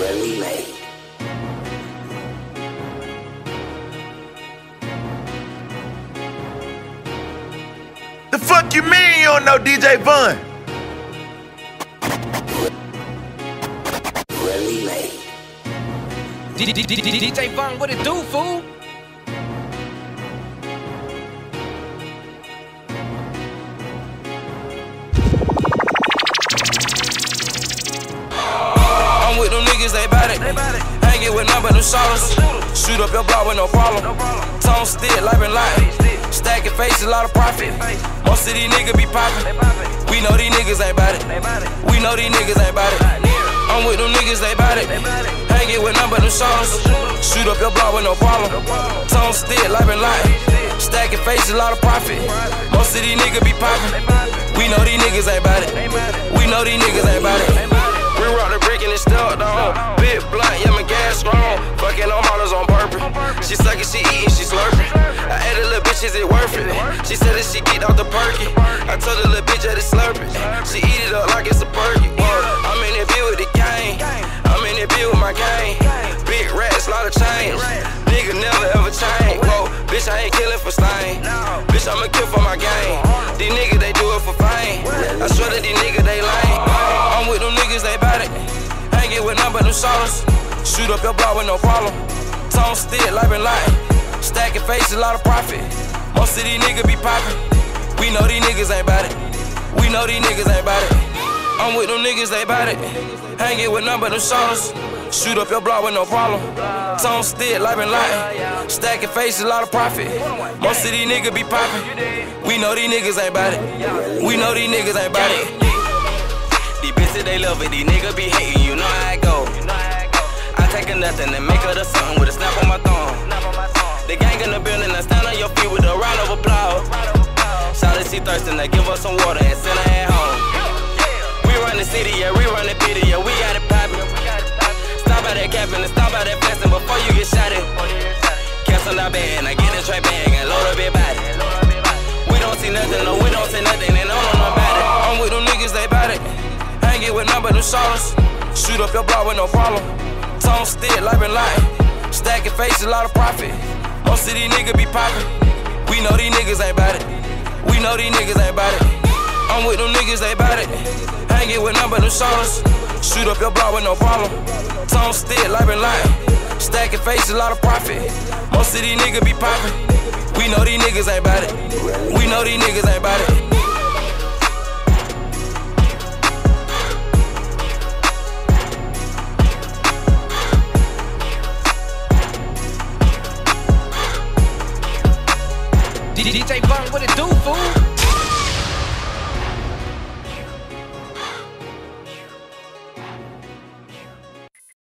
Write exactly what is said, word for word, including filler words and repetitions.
Really late. The fuck you mean you don't know D J Von? Really late. D J Von, what it do, fool? I'm with them niggas, they bout it. Hangin' with none but them shotters. Shoot up your block with no problem. Tone still, life and light. Stacking faces, a lot of profit. Most of these niggas be poppin'. We know these niggas ain't bout it. We know these niggas ain't bout it. I'm with them niggas, they bout it. Hangin' with none but them shotters. Shoot up your block with no problem. Tone still, life and light. Stacking faces, a lot of profit. Most of these niggas be poppin'. We know these niggas ain't bout it. We know these niggas ain't bout it. We rock the brick and it's stuck down. Big blunt, yeah, my gas strong. Fucking on models on purpose. She suckin', she eatin', she slurpin'. I added little bitch, is it worth it? She said that she get off the perky. I told her little bitch that it's slurpin'. She eat it up like it's a perky. Whoa, I'm in that bill with the gang. I'm in that bill with my gang. Big rats, lot of change. Nigga never ever change. Whoa, bitch, I ain't killin' for stain. Bitch, I'ma kill for my gang. These niggas, they do it for fame. I swear that these niggas, they lame. I'm with them niggas, they bout it. Hangin' with none but them shotters. Shoot up your block with no problem. Tone still, life and light. Stacking faces, a lot of profit. Most of these niggas be poppin'. We know these niggas ain't bout it. We know these niggas ain't bout it. I'm with them niggas, they bout it. Hangin' with none but them shotters. Shoot up your block with no problem. Tone still, life and light. Stacking faces, a lot of profit. Most of these niggas be poppin'. We know these niggas ain't bout it. We know these niggas ain't bout it. These bitches, they love it. These niggas be hating, you know how I go. I take a nothing and make her the something with a snap on my thumb. The gang in the building, I stand on your feet with a round of applause. Shout out, she thirstin', I give her some water and send her at home. We run the city, yeah, we run the pity, yeah, we got it poppin'. Stop by that capping and stop by that flexing before you get shot at. Cancel our band, I get the tray bag and load up your body. We don't see nothing, no, we don't see nothing, and I don't know about it. I'm with them niggas, they bout it. Hangin' with none but them shotters. Shoot up your block with no problem. Tone still, life and light. Stacking faces, a lot of profit. Most of these niggas be poppin'. We know these niggas ain't bout it. We know these niggas ain't bout it. I'm with them niggas, they bout it. Hangin' with none but them shotters. Shoot up your block with no problem. Tone still, life and light. Stacking faces, a lot of profit. Most of these niggas be poppin'. We know these niggas ain't bout it. We know these niggas ain't bout it. D J Von, what it do, fool?